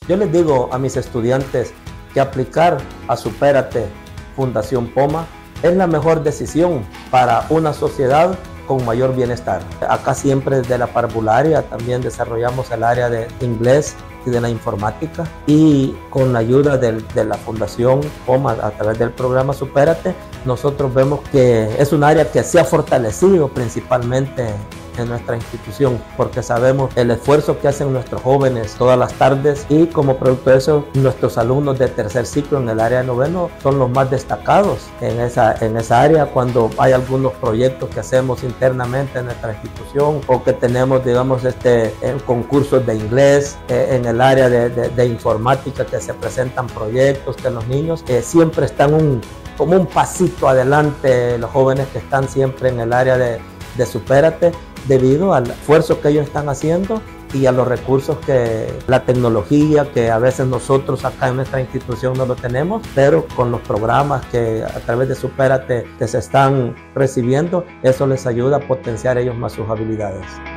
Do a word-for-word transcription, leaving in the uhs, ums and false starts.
Yo les digo a mis estudiantes que aplicar a Supérate Fundación Poma es la mejor decisión para una sociedad con mayor bienestar. Acá siempre desde la parvularia también desarrollamos el área de inglés y de la informática, y con la ayuda de, de la Fundación Poma a través del programa Supérate, nosotros vemos que es un área que se ha fortalecido principalmente en nuestra institución, porque sabemos el esfuerzo que hacen nuestros jóvenes todas las tardes, y como producto de eso nuestros alumnos de tercer ciclo en el área de noveno son los más destacados en esa, en esa área. Cuando hay algunos proyectos que hacemos internamente en nuestra institución, o que tenemos digamos este en concursos de inglés, eh, en el área de, de, de informática, que se presentan proyectos que los niños eh, siempre están un, como un pasito adelante, los jóvenes que están siempre en el área de, de Supérate, debido al esfuerzo que ellos están haciendo y a los recursos que la tecnología que a veces nosotros acá en nuestra institución no lo tenemos, pero con los programas que a través de Supérate que se están recibiendo, eso les ayuda a potenciar ellos más sus habilidades.